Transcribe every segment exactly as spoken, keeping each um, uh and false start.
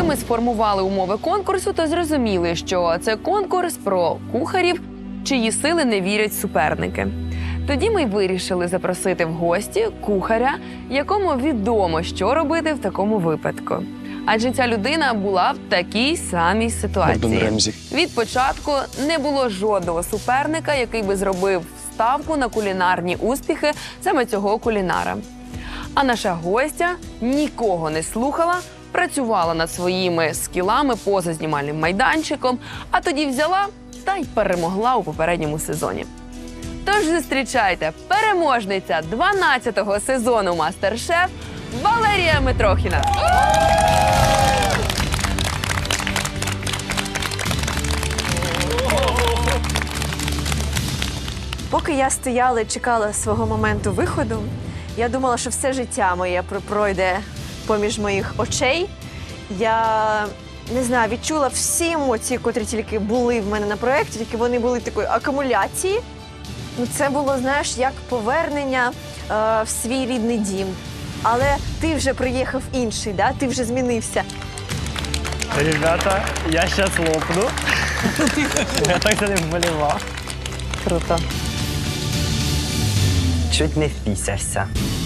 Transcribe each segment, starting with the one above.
Коли ми сформували умови конкурсу, то зрозуміли, що це конкурс про кухарів, чиї сили не вірять суперники. Тоді ми й вирішили запросити в гості кухаря, якому відомо, що робити в такому випадку. Адже ця людина була в такій самій ситуації. Від початку не було жодного суперника, який би зробив ставку на кулінарні успіхи саме цього кулінара. А наша гостя нікого не слухала, працювала над своїми скілами поза знімальним майданчиком, а тоді взяла та й перемогла у попередньому сезоні. Тож зустрічайте, переможниця дванадцятого сезону «Мастер-шеф» Валерія Митрохіна. Поки я стояла і чекала свого моменту виходу, я думала, що все життя моє пройде поміж моїх очей. Я, не знаю, відчула всі емоції, котрі тільки були в мене на проєкті, тільки вони були такої акумуляції. Це було, знаєш, як повернення е, в свій рідний дім. Але ти вже приїхав інший, да? Ти вже змінився. Ребята, я сейчас лопну. Я так за ним вболівав. Круто. Чуть не впісявся.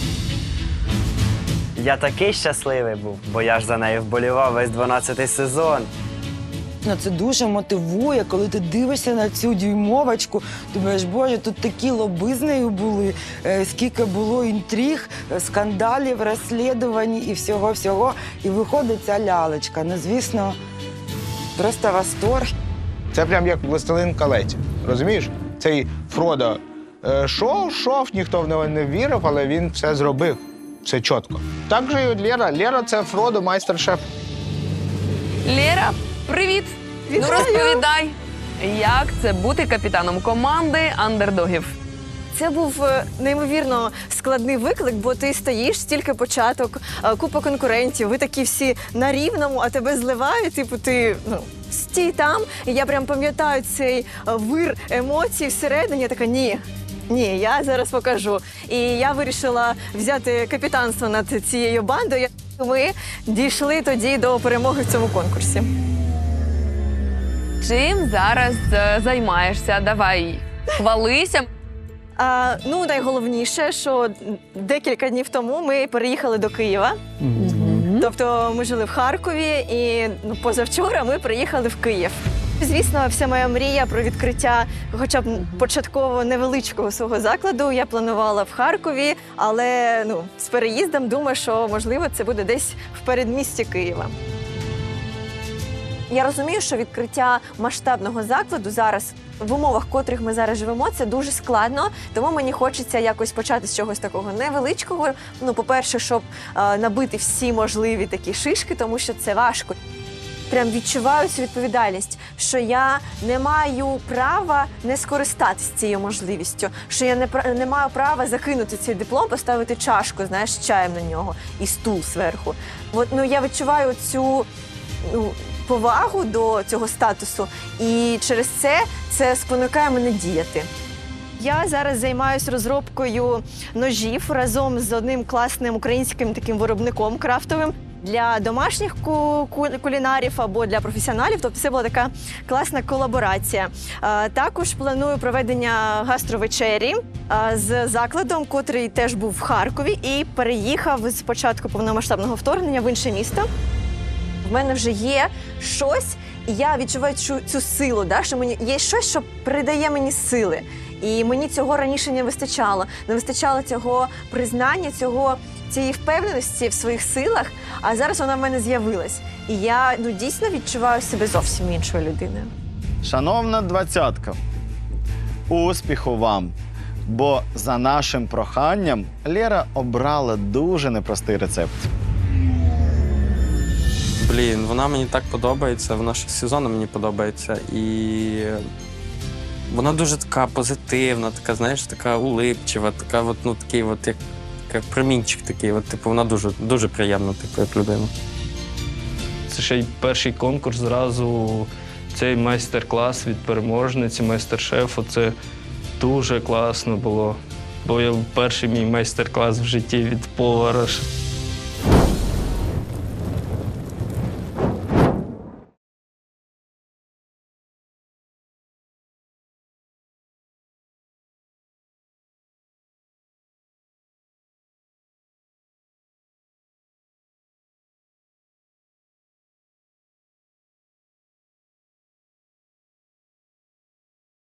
Я такий щасливий був, бо я ж за нею вболівав весь дванадцятий сезон. Це дуже мотивує, коли ти дивишся на цю дюймовочку, думаєш, боже, тут такі лоби з нею були, скільки було інтриг, скандалів, розслідувань і всього-всього. І виходить ця лялечка. Ну, звісно, просто восторг. Це прям як «Властелин колець», розумієш? Цей Фродо шов, шов, ніхто в нього не вірив, але він все зробив. Все чітко. Так же і от Лера. Лера – це Фродо, майстер-шеф. Лера, привіт! Вітаю! Ну розповідай, як це бути капітаном команди андердогів? Це був неймовірно складний виклик, бо ти стоїш, стільки початок, купа конкурентів, ви такі всі на рівному, а тебе зливають, типу ти, ну, стій там. І я прям пам'ятаю цей вир емоцій всередині, я така, ні, ні, я зараз покажу. І я вирішила взяти капітанство над цією бандою. Ми дійшли тоді до перемоги в цьому конкурсі. Чим зараз е, займаєшся? Давай, хвалися. А, ну, найголовніше, що декілька днів тому ми переїхали до Києва. Mm-hmm. Тобто ми жили в Харкові і ну, позавчора ми приїхали в Київ. Звісно, вся моя мрія про відкриття хоча б початково невеличкого свого закладу я планувала в Харкові, але ну, з переїздом думаю, що, можливо, це буде десь в передмісті Києва. Я розумію, що відкриття масштабного закладу зараз, в умовах, в котрих ми зараз живемо, це дуже складно, тому мені хочеться якось почати з чогось такого невеличкого. Ну, по-перше, щоб е, набити всі можливі такі шишки, тому що це важко. Прям відчуваю цю відповідальність, що я не маю права не скористатися цією можливістю, що я не, не маю права закинути цей диплом, поставити чашку, знаєш, з чаєм на нього і стул зверху. От, ну, я відчуваю цю ну, повагу до цього статусу, і через це це спонукає мене діяти. Я зараз займаюся розробкою ножів разом з одним класним українським таким виробником крафтовим для домашніх ку кулінарів або для професіоналів. Тобто це була така класна колаборація. А, також планую проведення гастровечері а, з закладом, котрий теж був в Харкові і переїхав з початку повномасштабного вторгнення в інше місто. В мене вже є щось, і я відчуваю цю, цю силу, да, що мені є щось, що придає мені сили. І мені цього раніше не вистачало. Не вистачало цього признання, цього, цієї впевненості в своїх силах, а зараз вона в мене з'явилась. І я ну, дійсно відчуваю себе зовсім іншою людиною. Шановна двадцятка, успіху вам! Бо за нашим проханням Лера обрала дуже непростий рецепт. Блін, вона мені так подобається, вона ще з сезону мені подобається. І вона дуже така позитивна, така, знаєш, така улипчива, така от, ну, такий от, як, як промінчик такий. От, типу, вона дуже, дуже приємна, типу, як людина. Це ще й перший конкурс зразу, цей майстер-клас від переможниці, майстер-шефу. Це дуже класно було. Бо я перший мій майстер-клас в житті від повара.